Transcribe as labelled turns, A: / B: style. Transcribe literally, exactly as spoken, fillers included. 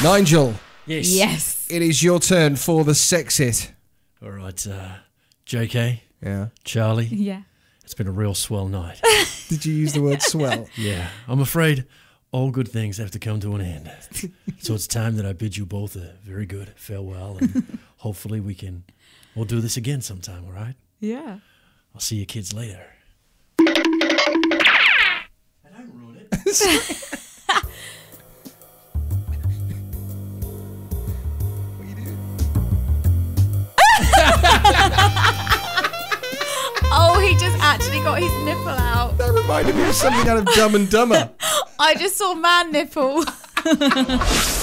A: Nigel.
B: Yes.
C: Yes.
A: It is your turn for the Sexit.
B: All right, uh, J K.
A: Yeah.
B: Charlie.
C: Yeah.
B: It's been a real swell night.
A: Did you use the word swell?
B: Yeah. I'm afraid all good things have to come to an end. So it's time that I bid you both a very good farewell, and hopefully we can we'll do this again sometime, all right?
C: Yeah.
B: I'll see you kids later. I don't ruin it.
A: What you doing?
C: Oh, he just actually got his nipple out.
A: That reminded me of something out of Dumb and Dumber.
C: I just saw man nipple.